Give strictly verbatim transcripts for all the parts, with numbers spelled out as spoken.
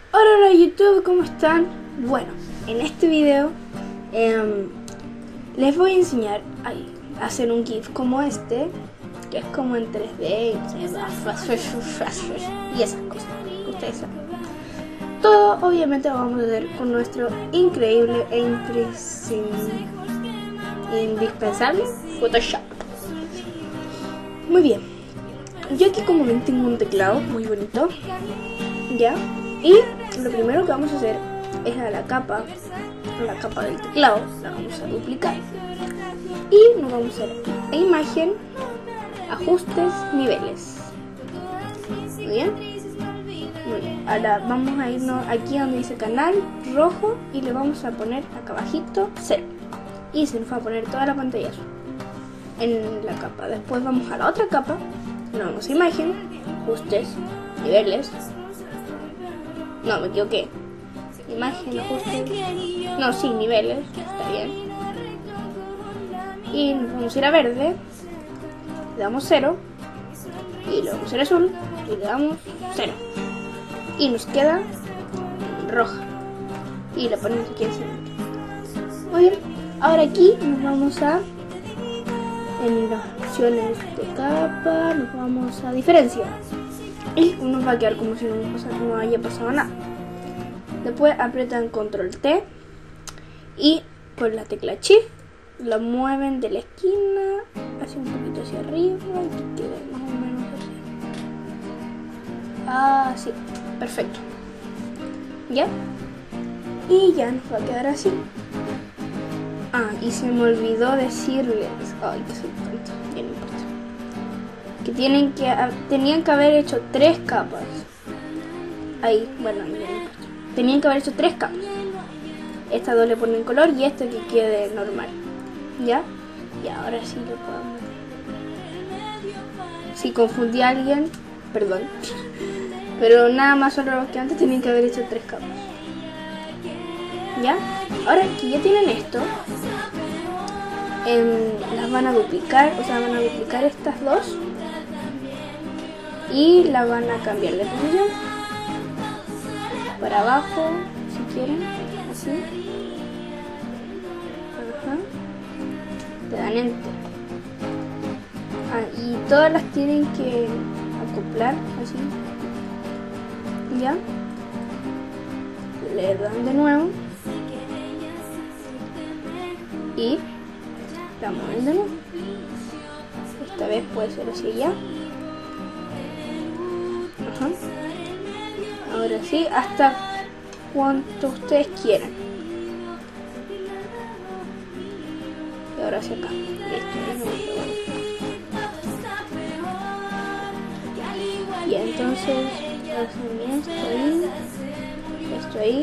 Hola, hola YouTube, ¿cómo están? Bueno, en este video eh, les voy a enseñar a hacer un GIF como este, que es como en tres D y esas cosas que ustedes saben. Todo obviamente lo vamos a hacer con nuestro increíble e indispensable Photoshop. Muy bien, yo aquí como ven tengo un teclado muy bonito, ¿ya? Y lo primero que vamos a hacer es a la capa, a la capa del teclado, la vamos a duplicar. Y nos vamos a ir a imagen, ajustes, niveles. Muy bien. Muy bien. Ahora vamos a irnos aquí donde dice canal, rojo, y le vamos a poner acá abajito cero. Y se nos va a poner toda la pantalla azul en la capa. Después vamos a la otra capa, nos vamos a imagen, ajustes, niveles. No, me equivoqué. Imagen, ajustes. No, sí, niveles. Está bien. Y nos vamos a ir a verde. Le damos cero. Y le vamos a ir a azul. Y le damos cero. Y nos queda roja. Y la ponemos aquí encima. Muy bien. Ahora aquí nos vamos a... En las opciones de capa nos vamos a diferencia. Y nos va a quedar como si no, no haya pasado nada. Después apretan control T y con la tecla Shift lo mueven de la esquina hacia un poquito hacia arriba y que quede más o menos así. Ah, sí, perfecto. ¿Ya? Y ya nos va a quedar así. Ah, y se me olvidó decirles, ay, que soy tonto, ya no importa, que tienen que tenían que haber hecho tres capas. Ahí, bueno, ya no importa. Tenían que haber hecho tres capas. Estas dos le ponen color y esta que quede normal. ¿Ya? Y ahora sí lo podemos. Si confundí a alguien, perdón. Pero nada más solo que antes tenían que haber hecho tres capas. ¿Ya? Ahora que ya tienen esto, eh, las van a duplicar, o sea, van a duplicar estas dos y la van a cambiar de posición para abajo, si quieren, así. Ajá. Te dan enter. Ah, y todas las tienen que acoplar, así. Ya. Le dan de nuevo. Y la mueven de nuevo. Esta vez puede ser así ya. Ajá. Ahora sí, hasta cuanto ustedes quieran. Y ahora hacia acá. Listo. Y entonces hacen esto ahí, esto ahí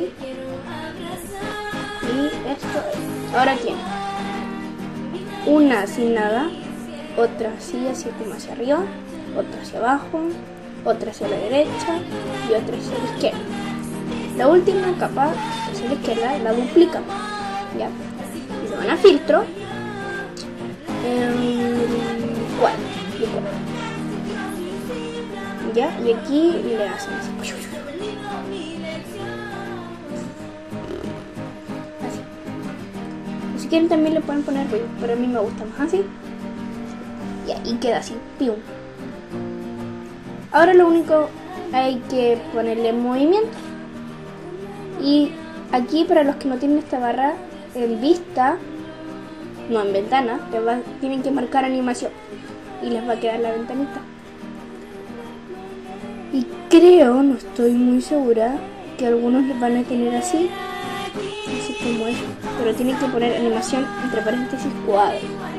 y esto ahí. Ahora tienen una sin nada, otra así, así como hacia arriba, otra hacia abajo, otra hacia la derecha y otra hacia la izquierda. La última capa hacia la izquierda la duplican, ¿ya? Y se van a filtro, eh, cuatro, y cuatro. ¿Ya? Y aquí le hacen así. Así. Si quieren también le pueden poner ruido, pero a mí me gusta más así. Ya, y queda así, pium. Ahora lo único hay que ponerle movimiento. Y aquí para los que no tienen esta barra en vista, no en ventana, les va, tienen que marcar animación. Y les va a quedar la ventanita. Y creo, no estoy muy segura, que algunos les van a tener así, así como es, pero tienen que poner animación entre paréntesis cuadro.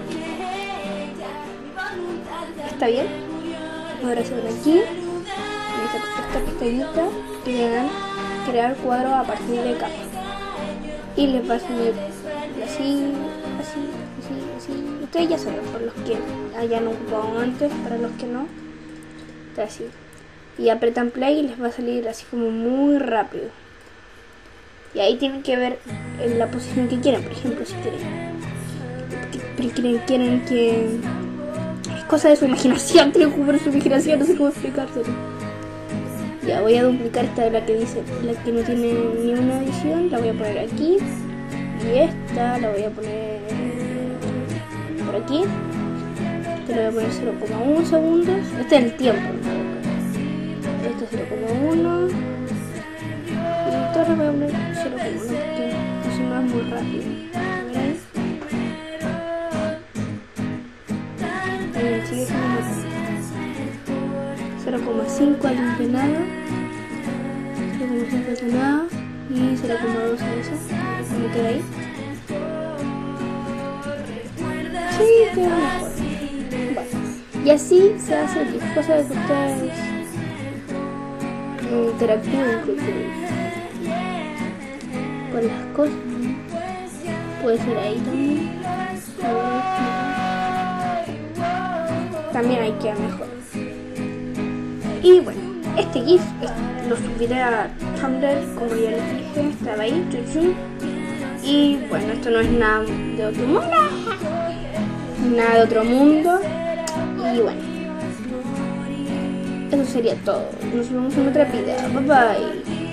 ¿Está bien? Ahora se van aquí, en esta, esta pestañita, y le dan crear cuadro a partir de capa. Y les va a salir así, así, así, así. Ustedes ya saben, por los que hayan ocupado antes, para los que no, está así. Y apretan play y les va a salir así como muy rápido. Y ahí tienen que ver en la posición que quieren. Por ejemplo, si quieren quieren, quieren que es cosa de su imaginación, tienen que jugar su imaginación, no sé cómo explicárselo. Ya voy a duplicar esta de la que dice, la que no tiene ni una edición, la voy a poner aquí. Y esta la voy a poner por aquí. Esta le voy a poner cero coma uno segundos. Este es el tiempo, ¿no? Este es cero coma uno. Y todas las voy a poner cero coma uno porque eso no es muy rápido. ¿Ven? Ahí sigue siendo muy rápido. cero coma cinco al inclinado, cero coma cinco al inclinado y cero coma dos a eso, como queda ahí. Sí, queda mejor. Bueno, y así se hace el GIF, cosa de que ustedes interactúen con, con las cosas. Puede ser ahí también. También ahí queda mejor. Y bueno, este GIF lo subiré a Tumblr, como ya les dije, estaba ahí, chuchu. Y bueno, esto no es nada de otro mundo. Nada de otro mundo. Y bueno, eso sería todo. Nos vemos en otra video. Bye bye.